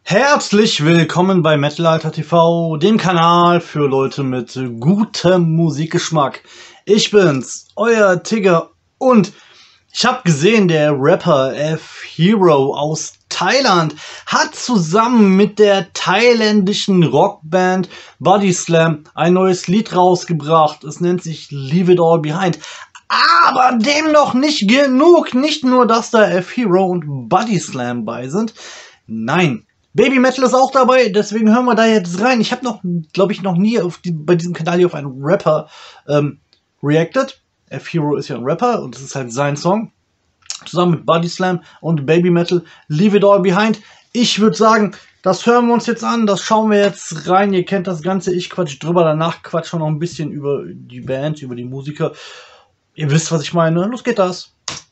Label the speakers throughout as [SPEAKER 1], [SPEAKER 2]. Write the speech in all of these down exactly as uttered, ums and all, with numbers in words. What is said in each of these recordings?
[SPEAKER 1] Herzlich willkommen bei Metal-Alter T V, dem Kanal für Leute mit gutem Musikgeschmack. Ich bin's, euer Tigger, und ich habe gesehen, der Rapper F-Hero aus Thailand hat zusammen mit der thailändischen Rockband Bodyslam ein neues Lied rausgebracht. Es nennt sich Leave It All Behind. Aber dem noch nicht genug. Nicht nur, dass da F-Hero und Bodyslam bei sind. Nein, Baby Metal ist auch dabei. Deswegen hören wir da jetzt rein. Ich habe noch, glaube ich, noch nie auf die, bei diesem Kanal hier auf einen Rapper ähm, reacted. F-Hero ist ja ein Rapper und das ist halt sein Song. Zusammen mit Bodyslam und Baby Metal, Leave It All Behind. Ich würde sagen, das hören wir uns jetzt an, das schauen wir jetzt rein. Ihr kennt das Ganze, ich quatsch drüber, danach quatsch wir noch ein bisschen über die Band, über die Musiker. Ihr wisst, was ich meine. Los geht das.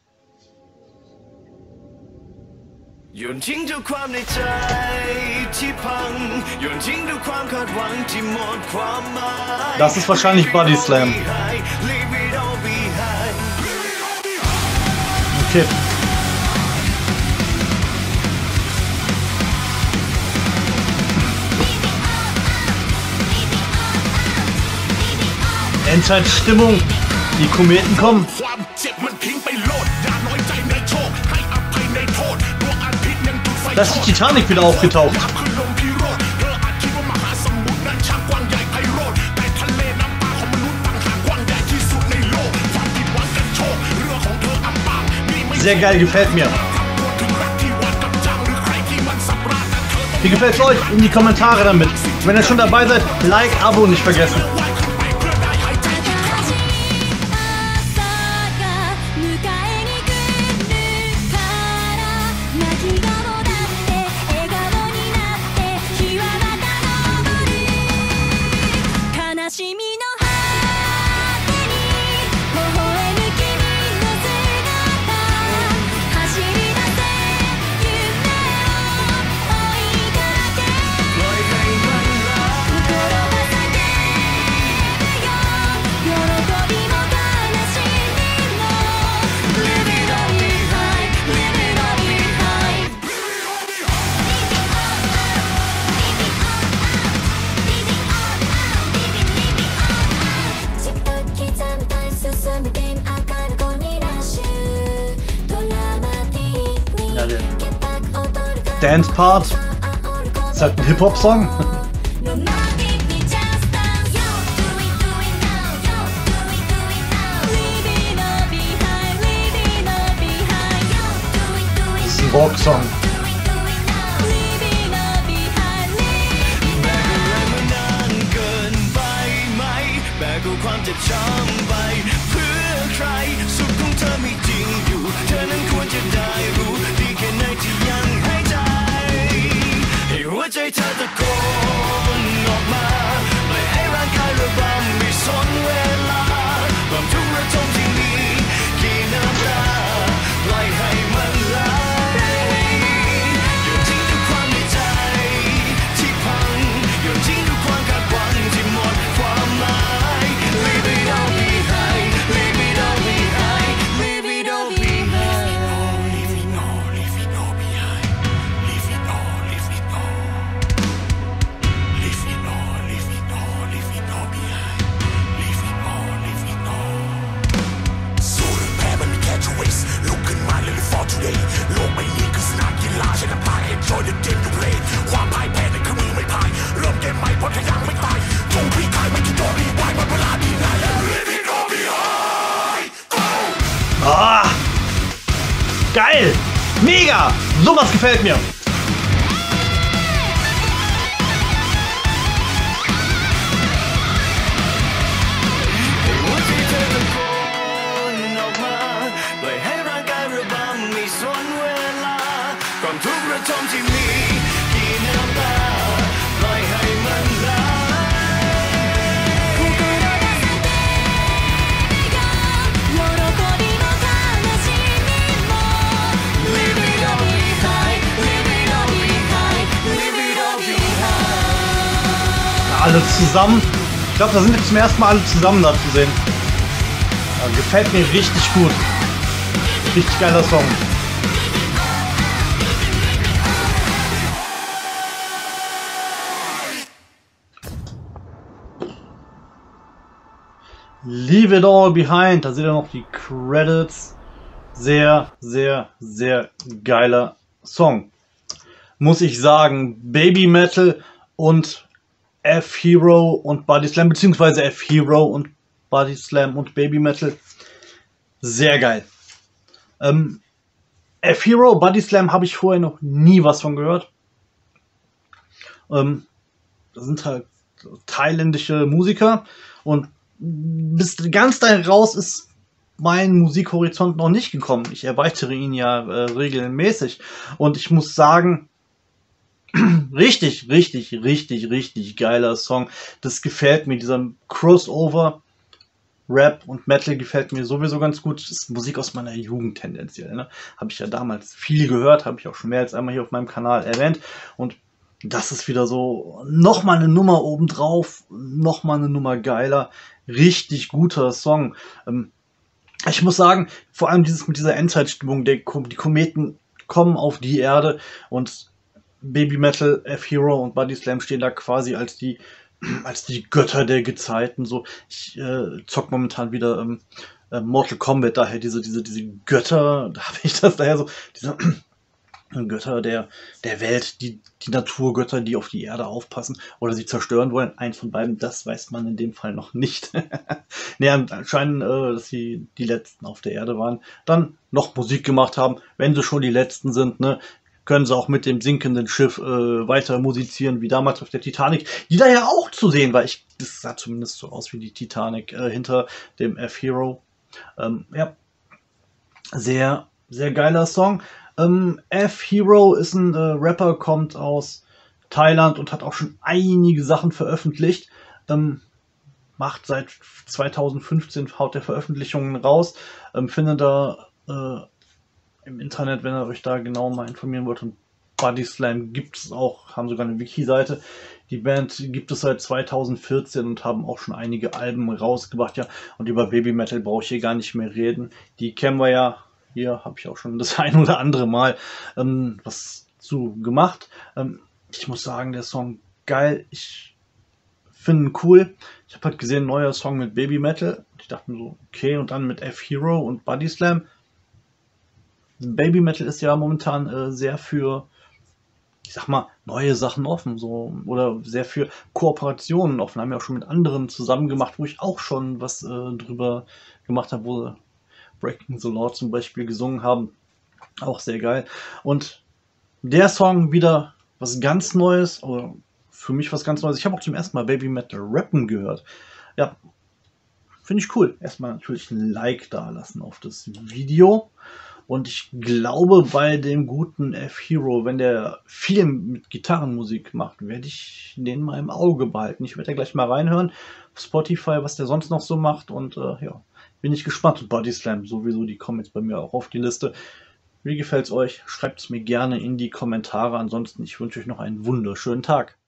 [SPEAKER 1] Das ist wahrscheinlich Bodyslam. Okay. Endzeitstimmung. Die Kometen kommen. Da ist die Titanic wieder aufgetaucht. Sehr geil, gefällt mir. Wie gefällt es euch? In die Kommentare damit. Wenn ihr schon dabei seid, Like, Abo nicht vergessen. Ja, der Dance-Part ist halt ein Hip-Hop-Song. Das ist ein Rock-Song. Ah, geil! Mega! Sowas gefällt mir! Alle zusammen. Ich glaube, da sind jetzt zum ersten Mal alle zusammen da zu sehen. Ja, gefällt mir richtig gut. Richtig geiler Song. Leave It All Behind. Da seht ihr noch die Credits. Sehr, sehr, sehr geiler Song. Muss ich sagen, Baby Metal und F-Hero und Body Slam, beziehungsweise F-Hero und Body Slam und Baby Metal. Sehr geil. Ähm, F-Hero, Body Slam habe ich vorher noch nie was von gehört. Ähm, das sind halt thailändische Musiker und bis ganz da raus ist mein Musikhorizont noch nicht gekommen. Ich erweitere ihn ja äh, regelmäßig und ich muss sagen, richtig, richtig, richtig, richtig geiler Song. Das gefällt mir, dieser Crossover. Rap und Metal gefällt mir sowieso ganz gut. Das ist Musik aus meiner Jugend tendenziell. Ne? Habe ich ja damals viel gehört, habe ich auch schon mehr als einmal hier auf meinem Kanal erwähnt. Und das ist wieder so nochmal eine Nummer obendrauf, nochmal eine Nummer geiler. Richtig guter Song. Ähm, ich muss sagen, vor allem dieses mit dieser Endzeitstimmung, der, die Kometen kommen auf die Erde und Baby Metal, F-Hero und Body Slam stehen da quasi als die als die Götter der Gezeiten. So, ich äh, zock momentan wieder ähm, äh, Mortal Kombat, daher diese diese diese Götter, da habe ich das daher so diese Götter der der Welt, die die Naturgötter, die auf die Erde aufpassen oder sie zerstören wollen. Eins von beiden, das weiß man in dem Fall noch nicht. Nee, anscheinend, äh, dass sie die letzten auf der Erde waren, dann noch Musik gemacht haben, wenn sie schon die letzten sind, ne? Können sie auch mit dem sinkenden Schiff äh, weiter musizieren, wie damals auf der Titanic, die da ja auch zu sehen war. Ich, das sah zumindest so aus wie die Titanic äh, hinter dem F-Hero. Ähm, ja, sehr, sehr geiler Song. Ähm, F-Hero ist ein äh, Rapper, kommt aus Thailand und hat auch schon einige Sachen veröffentlicht. Ähm, macht seit zweitausendfünfzehn, haut der Veröffentlichungen raus. Ähm, findet da äh, im Internet, wenn ihr euch da genau mal informieren wollt. Und Body Slam gibt es auch, haben sogar eine Wiki-Seite. Die Band gibt es seit zweitausendvierzehn und haben auch schon einige Alben rausgebracht. Ja, und über Baby Metal brauche ich hier gar nicht mehr reden. Die kennen wir ja. Hier habe ich auch schon das ein oder andere Mal ähm, was zu gemacht. Ähm, ich muss sagen, der Song geil. Ich finde ihn cool. Ich habe halt gesehen, neuer Song mit Baby Metal. Ich dachte mir so, okay, und dann mit F-Hero und Body Slam. Baby Metal ist ja momentan äh, sehr für, ich sag mal, neue Sachen offen, so, oder sehr für Kooperationen offen. Haben ja auch schon mit anderen zusammen gemacht, wo ich auch schon was äh, drüber gemacht habe, wo sie Breaking the Law zum Beispiel gesungen haben. Auch sehr geil. Und der Song wieder was ganz Neues, oder für mich was ganz Neues. Ich habe auch zum ersten Mal Baby Metal rappen gehört. Ja, finde ich cool. Erstmal natürlich ein Like da lassen auf das Video. Und ich glaube, bei dem guten F-Hero, wenn der viel mit Gitarrenmusik macht, werde ich den mal im Auge behalten. Ich werde ja gleich mal reinhören auf Spotify, was der sonst noch so macht. Und äh, ja, bin ich gespannt. Und Body Slam sowieso, die kommen jetzt bei mir auch auf die Liste. Wie gefällt's euch? Schreibt es mir gerne in die Kommentare. Ansonsten, ich wünsche euch noch einen wunderschönen Tag.